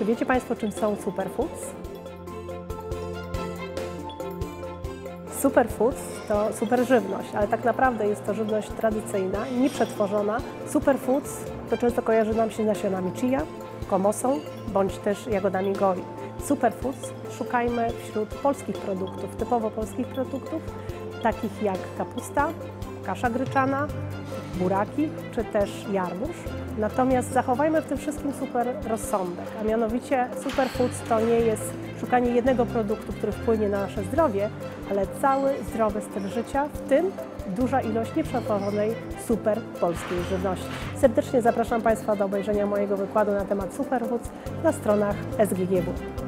Czy wiecie Państwo, czym są superfoods? Superfoods to superżywność, ale tak naprawdę jest to żywność tradycyjna, nieprzetworzona. Superfoods to często kojarzy nam się z nasionami chia, komosą bądź też jagodami gori. Superfoods szukajmy wśród polskich produktów, typowo polskich produktów, takich jak kapusta, kasza gryczana, buraki czy też jarmuż. Natomiast zachowajmy w tym wszystkim super rozsądek, a mianowicie superfoods to nie jest szukanie jednego produktu, który wpłynie na nasze zdrowie, ale cały zdrowy styl życia, w tym duża ilość nieprzetworzonej super polskiej żywności. Serdecznie zapraszam Państwa do obejrzenia mojego wykładu na temat superfoods na stronach SGGW.